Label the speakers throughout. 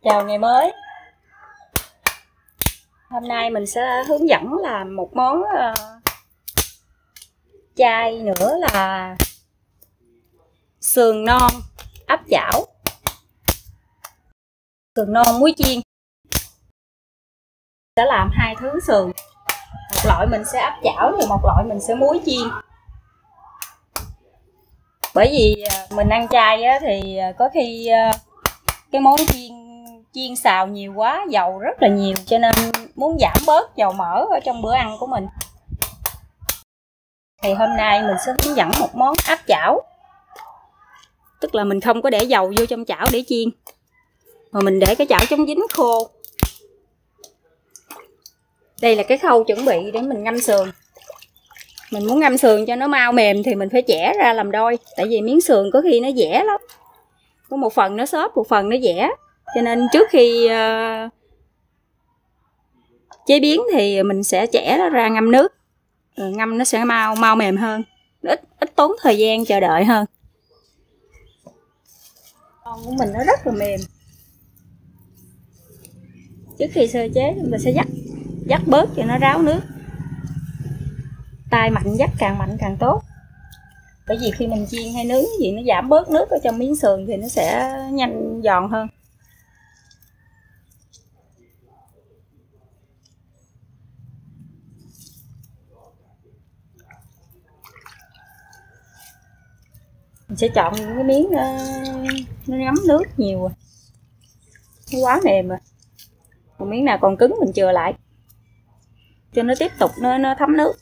Speaker 1: Chào ngày mới. Hôm nay mình sẽ hướng dẫn làm một món chay nữa là sườn non áp chảo. Sườn non muối chiên. Sẽ làm hai thứ sườn. Một loại mình sẽ áp chảo và một loại mình sẽ muối chiên. Bởi vì mình ăn chay thì có khi cái món chiên xào nhiều quá, dầu rất là nhiều, cho nên muốn giảm bớt dầu mỡ ở trong bữa ăn của mình. Thì hôm nay mình sẽ hướng dẫn một món áp chảo. Tức là mình không có để dầu vô trong chảo để chiên, mà mình để cái chảo chống dính khô. Đây là cái khâu chuẩn bị để mình ngâm sườn. Mình muốn ngâm sườn cho nó mau mềm thì mình phải chẻ ra làm đôi. Tại vì miếng sườn có khi nó dẻ lắm. Có một phần nó xốp, một phần nó dẻ. Cho nên trước khi chế biến thì mình sẽ chẻ nó ra ngâm nước. Rồi ngâm nó sẽ mau mềm hơn. Ít tốn thời gian chờ đợi hơn. Con của mình nó rất là mềm. Trước khi sơ chế mình sẽ dắt bớt cho nó ráo nước. Tay mạnh dắt càng mạnh càng tốt. Bởi vì khi mình chiên hay nướng gì nó giảm bớt nước ở trong miếng sườn thì nó sẽ nhanh giòn hơn. Mình sẽ chọn những cái miếng nó ngấm nước nhiều rồi. Nó quá mềm rồi. Còn miếng nào còn cứng mình chừa lại cho nó tiếp tục nó thấm nước.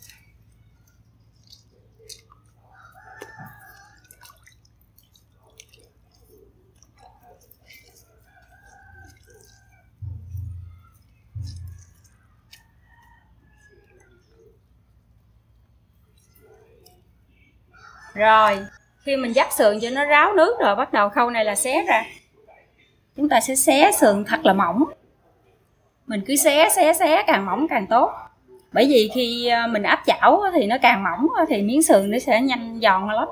Speaker 1: Rồi, khi mình dắt sườn cho nó ráo nước rồi, bắt đầu khâu này là xé ra. Chúng ta sẽ xé sườn thật là mỏng. Mình cứ xé càng mỏng càng tốt. Bởi vì khi mình áp chảo thì nó càng mỏng thì miếng sườn nó sẽ nhanh giòn lắm.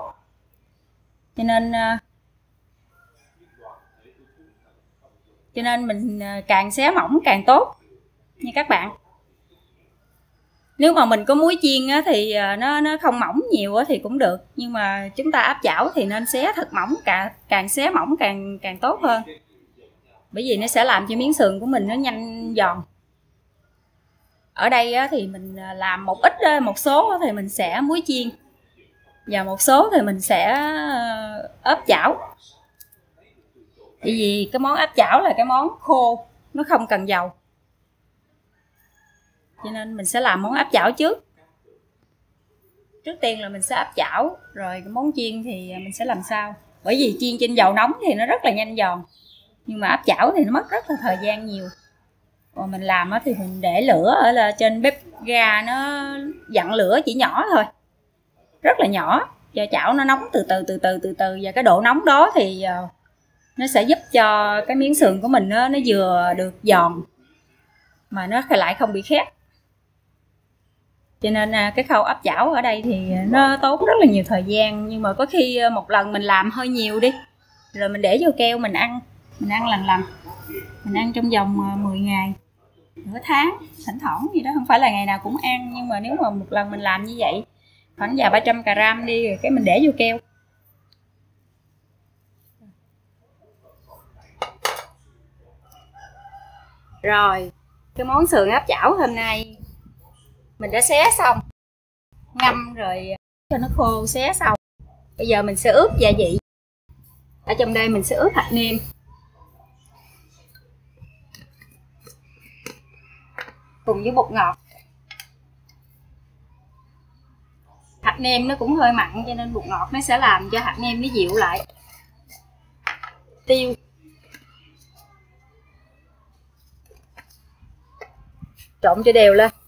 Speaker 1: Cho nên mình càng xé mỏng càng tốt nha các bạn. Nếu mà mình có muối chiên thì nó không mỏng nhiều thì cũng được. Nhưng mà chúng ta áp chảo thì nên xé thật mỏng, càng xé mỏng càng tốt hơn. Bởi vì nó sẽ làm cho miếng sườn của mình nó nhanh giòn. Ở đây thì mình làm một số thì mình sẽ muối chiên. Và một số thì mình sẽ áp chảo. Bởi vì cái món áp chảo là cái món khô, nó không cần dầu. Cho nên mình sẽ làm món áp chảo trước. Trước tiên là mình sẽ áp chảo, rồi cái món chiên thì mình sẽ làm sau. Bởi vì chiên trên dầu nóng thì nó rất là nhanh giòn. Nhưng mà áp chảo thì nó mất rất là thời gian nhiều. Còn mình làm thì mình để lửa ở là trên bếp ga, nó dặn lửa chỉ nhỏ thôi. Rất là nhỏ, cho chảo nó nóng từ từ. Và cái độ nóng đó thì nó sẽ giúp cho cái miếng sườn của mình nó vừa được giòn, mà nó lại không bị khét. Cho nên cái khâu áp chảo ở đây thì nó tốn rất là nhiều thời gian. Nhưng mà có khi một lần mình làm hơi nhiều đi, rồi mình để vô keo mình ăn lần. Mình ăn trong vòng 10 ngày, nửa tháng, thỉnh thoảng gì đó. Không phải là ngày nào cũng ăn, nhưng mà nếu mà một lần mình làm như vậy khoảng vài 300 gram đi, rồi cái mình để vô keo. Rồi, cái món sườn áp chảo hôm nay mình đã xé xong, ngâm rồi cho nó khô, xé xong. Bây giờ mình sẽ ướp gia vị. Ở trong đây mình sẽ ướp hạt nêm. Cùng với bột ngọt. Hạt nêm nó cũng hơi mặn cho nên bột ngọt nó sẽ làm cho hạt nêm nó dịu lại. Tiêu. Trộn cho đều lên.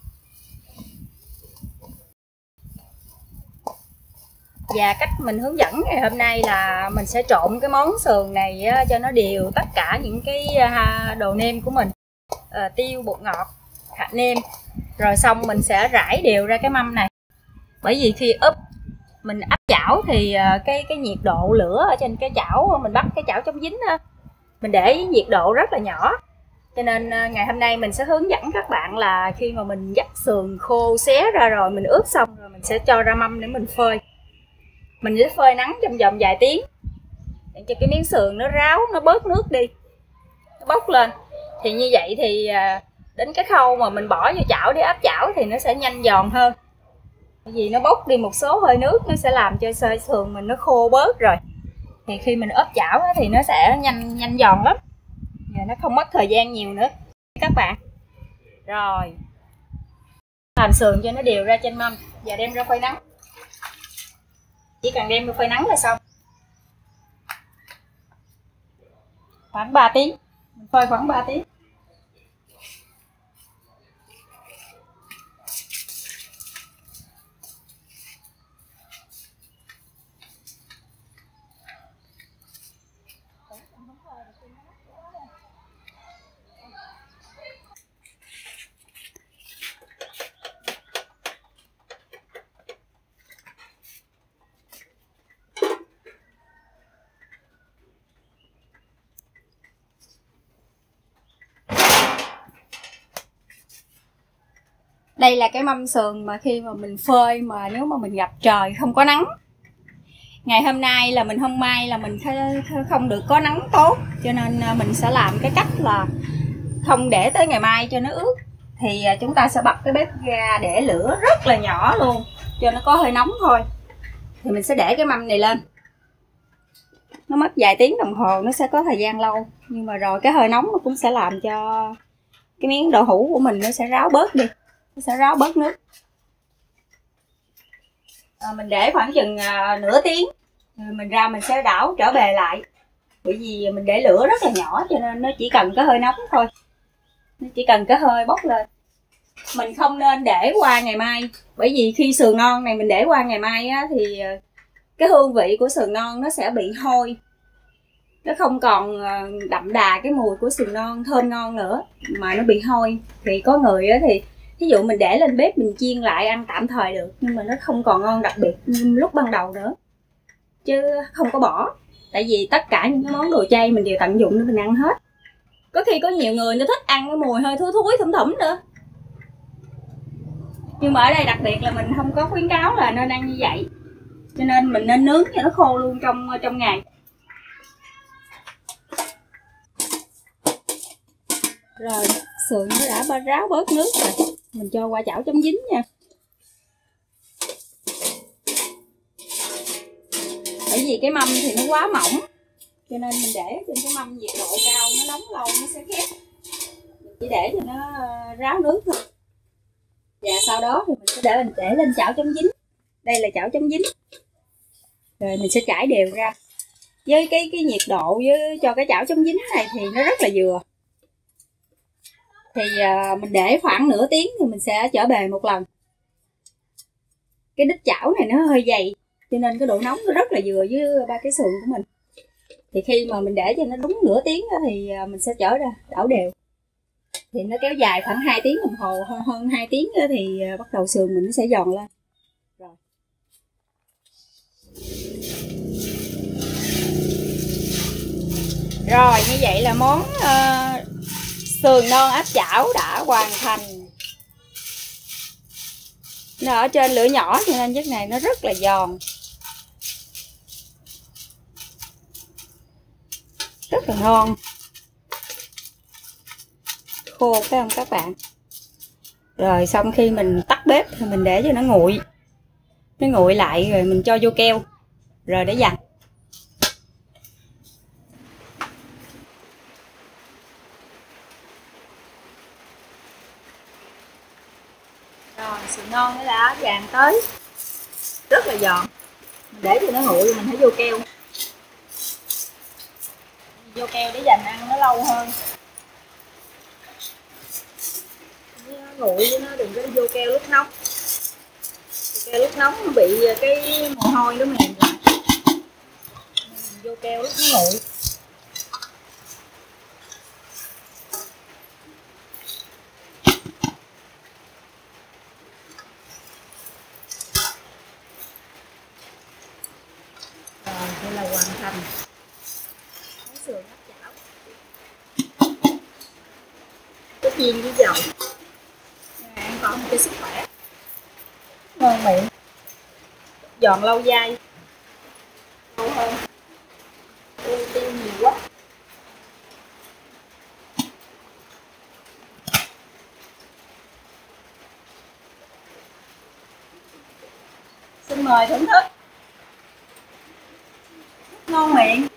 Speaker 1: Và cách mình hướng dẫn ngày hôm nay là mình sẽ trộn cái món sườn này cho nó đều tất cả những cái đồ nêm của mình. Tiêu, bột ngọt, hạt nêm. Rồi xong mình sẽ rải đều ra cái mâm này. Bởi vì khi mình áp chảo thì cái nhiệt độ lửa ở trên cái chảo, mình bắt cái chảo chống dính mình để nhiệt độ rất là nhỏ. Cho nên ngày hôm nay mình sẽ hướng dẫn các bạn là khi mà mình dắt sườn khô xé ra rồi, mình ướp xong rồi mình sẽ cho ra mâm để mình phơi. Mình sẽ phơi nắng trong vòng vài tiếng để cho cái miếng sườn nó ráo, nó bớt nước đi, nó bốc lên. Thì như vậy thì đến cái khâu mà mình bỏ vô chảo để áp chảo thì nó sẽ nhanh giòn hơn. Bởi vì nó bốc đi một số hơi nước, nó sẽ làm cho xơi sườn mình nó khô bớt rồi. Thì khi mình ốp chảo thì nó sẽ nhanh giòn lắm. Và nó không mất thời gian nhiều nữa các bạn. Rồi, làm sườn cho nó đều ra trên mâm và đem ra phơi nắng. Chỉ cần đem ra phơi nắng là xong. Khoảng 3 tiếng, mình phơi khoảng 3 tiếng. Đây là cái mâm sườn mà khi mà mình phơi mà nếu mà mình gặp trời không có nắng. Ngày hôm nay là mình không may là mình không được có nắng tốt, cho nên mình sẽ làm cái cách là không để tới ngày mai cho nó ướt. Thì chúng ta sẽ bật cái bếp ga để lửa rất là nhỏ luôn cho nó có hơi nóng thôi. Thì mình sẽ để cái mâm này lên. Nó mất vài tiếng đồng hồ, nó sẽ có thời gian lâu. Nhưng mà rồi cái hơi nóng nó cũng sẽ làm cho cái miếng đậu hũ của mình nó sẽ ráo bớt đi. Nó sẽ ráo bớt nước. Mình để khoảng chừng nửa tiếng. Mình ra mình sẽ đảo trở bề lại. Bởi vì mình để lửa rất là nhỏ cho nên nó chỉ cần cái hơi nóng thôi. Nó chỉ cần cái hơi bốc lên. Mình không nên để qua ngày mai. Bởi vì khi sườn non này mình để qua ngày mai á, thì cái hương vị của sườn non nó sẽ bị hôi. Nó không còn đậm đà cái mùi của sườn non thơm ngon nữa. Mà nó bị hôi. Thì có người á thì ví dụ mình để lên bếp mình chiên lại ăn tạm thời được. Nhưng mà nó không còn ngon đặc biệt như lúc ban đầu nữa. Chứ không có bỏ. Tại vì tất cả những cái món đồ chay mình đều tận dụng để mình ăn hết. Có khi có nhiều người nó thích ăn cái mùi hơi thúi thúi thủm thủm nữa. Nhưng mà ở đây đặc biệt là mình không có khuyến cáo là nên ăn như vậy. Cho nên mình nên nướng cho nó khô luôn trong ngày. Rồi sườn nó đã ráo bớt nước rồi. Mình cho qua chảo chấm dính nha. Bởi vì cái mâm thì nó quá mỏng, cho nên mình để trên cái mâm nhiệt độ cao nó nóng lâu nó sẽ khét. Mình chỉ để cho nó ráo nước thôi. Và sau đó thì mình sẽ để lên chảo chấm dính. Đây là chảo chấm dính. Rồi mình sẽ trải đều ra. Với cái nhiệt độ với cho cái chảo chấm dính này thì nó rất là vừa. Thì mình để khoảng nửa tiếng thì mình sẽ trở bề một lần. Cái đít chảo này nó hơi dày cho nên cái độ nóng nó rất là vừa với ba cái sườn của mình. Thì khi mà mình để cho nó đúng nửa tiếng thì mình sẽ trở ra đảo đều. Thì nó kéo dài khoảng 2 tiếng đồng hồ, hơn 2 tiếng thì bắt đầu sườn mình nó sẽ giòn lên. Rồi. Rồi như vậy là món sườn non áp chảo đã hoàn thành. Nó ở trên lửa nhỏ cho nên chất này nó rất là giòn. Rất là ngon. Khô phải không các bạn? Rồi xong khi mình tắt bếp thì mình để cho nó nguội. Nó nguội lại rồi mình cho vô keo. Rồi để dành. Rồi sườn non nó đã vàng tới. Rất là giòn. Mình để cho nó nguội rồi mình phải vô keo. Vô keo để dành ăn nó lâu hơn. Nó nguội chứ nó đừng có vô keo lúc nóng. Vô keo lúc nóng nó bị cái mồ hôi nó mềm lại. Mình vô keo lúc nó nguội. Rồi đây là hoàn thành món sườn áp chảo. chiên với dầu. An toàn cho sức khỏe, ngon miệng, giòn lâu dai, lâu hơn. Tiêu nhiều quá. Xin mời thưởng thức. Ngon miệng.